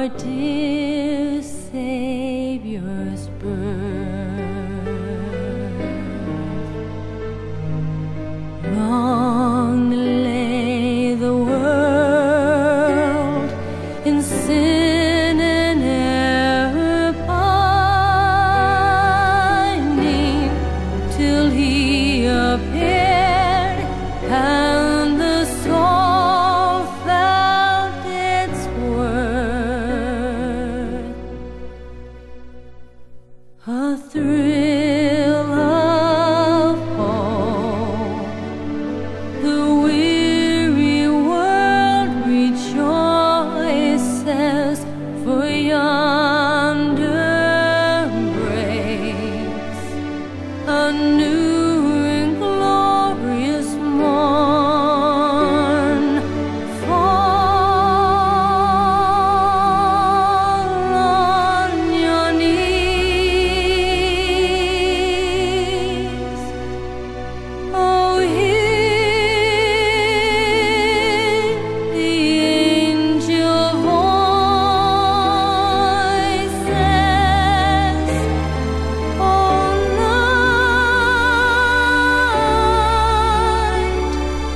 our dear Savior's birth. Long lay the world in sin and error pining, till He appeared and the soul felt its worth. A thrill of hope, the weary world rejoices, for yonder breaks a new and glorious morn. Fall on your knees. Oh, hear the angel voices. Oh, night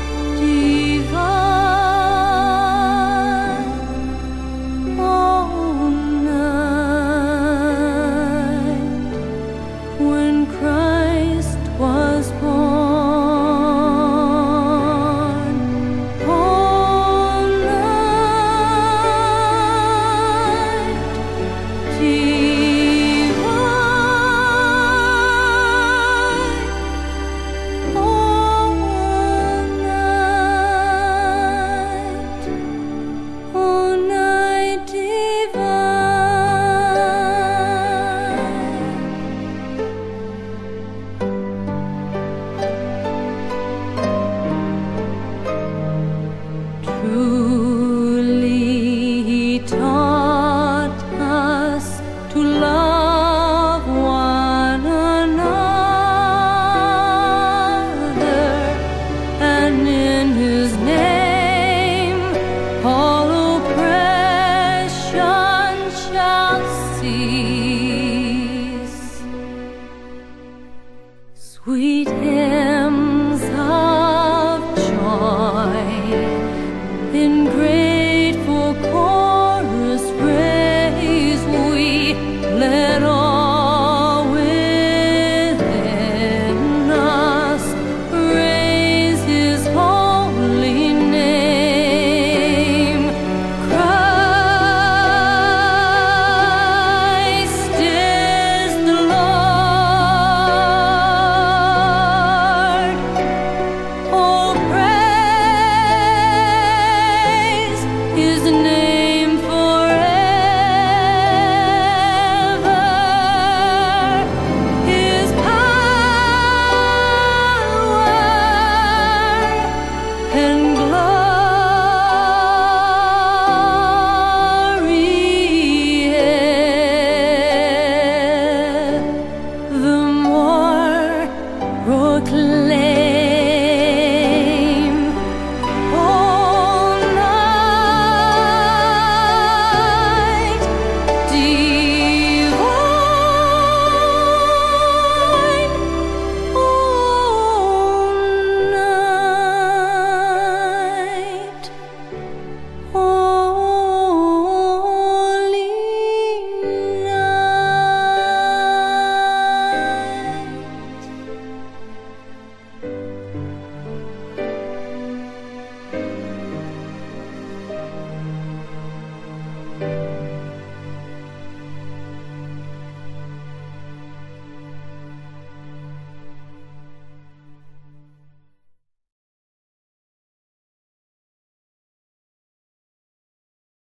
divine. Oh, night when Christ was born. Oh, night divine. Oh, night divine. Truly He taught us to love one another, and in His name all oppression shall cease. Sweet hymns of joy in grateful chorus raise we, let all within us praise His holy name. Christ is the Lord. Oh, praise His name forever. His power and glory the more proclaim. Oh, night divine. Oh, night holy night.